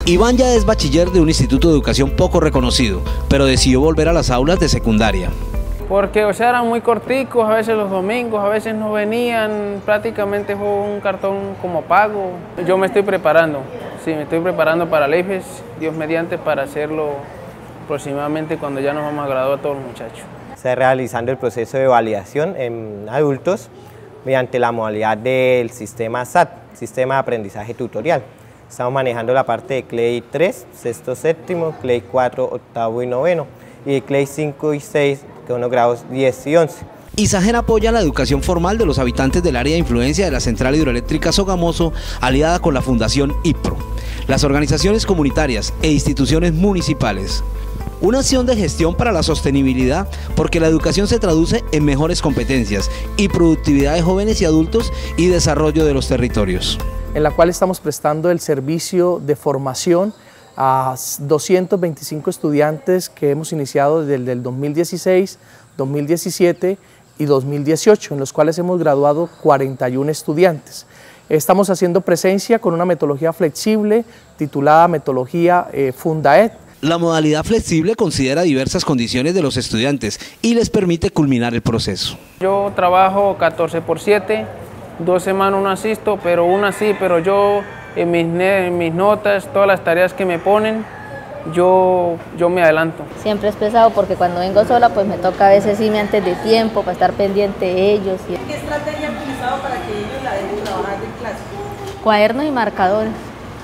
Iván ya es bachiller de un instituto de educación poco reconocido, pero decidió volver a las aulas de secundaria. Porque, o sea, eran muy corticos, a veces los domingos, a veces no venían, prácticamente fue un cartón como pago. Yo me estoy preparando, sí, me estoy preparando para el IFES, Dios mediante, para hacerlo aproximadamente cuando ya nos vamos a graduar todos los muchachos. Está realizando el proceso de validación en adultos mediante la modalidad del sistema SAT, Sistema de Aprendizaje Tutorial. Estamos manejando la parte de CLEI 3, sexto, séptimo, CLEI 4, octavo y noveno, y de CLEI 5 y 6, que son los grados 10 y 11. Isagen apoya la educación formal de los habitantes del área de influencia de la Central Hidroeléctrica Sogamoso, aliada con la Fundación IPRO, las organizaciones comunitarias e instituciones municipales. Una acción de gestión para la sostenibilidad, porque la educación se traduce en mejores competencias y productividad de jóvenes y adultos y desarrollo de los territorios. En la cual estamos prestando el servicio de formación a 225 estudiantes que hemos iniciado desde el 2016, 2017 y 2018, en los cuales hemos graduado 41 estudiantes. Estamos haciendo presencia con una metodología flexible titulada metodología Fundaed. La modalidad flexible considera diversas condiciones de los estudiantes y les permite culminar el proceso. Yo trabajo 14/7, 2 semanas no asisto, pero una sí, pero yo en mis notas, todas las tareas que me ponen, yo me adelanto. Siempre es pesado porque cuando vengo sola pues me toca a veces irme antes de tiempo para estar pendiente de ellos. ¿Qué estrategia han utilizado para que ellos la dejen trabajar en clase? Cuadernos y marcadores.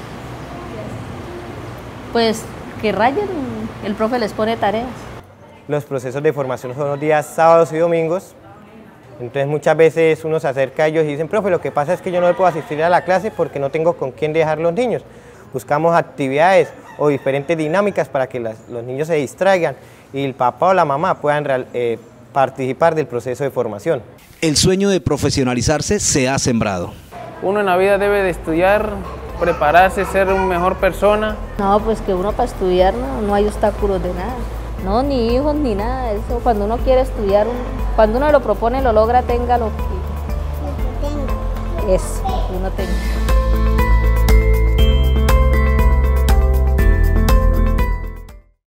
Pues que rayen, el profe les pone tareas. Los procesos de formación son los días sábados y domingos, entonces muchas veces uno se acerca a ellos y dicen, profe, lo que pasa es que yo no puedo asistir a la clase porque no tengo con quién dejar los niños. Buscamos actividades o diferentes dinámicas para que los niños se distraigan y el papá o la mamá puedan participar del proceso de formación. El sueño de profesionalizarse se ha sembrado. Uno en la vida debe de estudiar, prepararse, ser una mejor persona. No, pues que uno para estudiar no hay obstáculos de nada. No, ni hijos ni nada. Eso cuando uno quiere estudiar, cuando uno lo propone, lo logra, tenga lo que... Eso, uno tenga.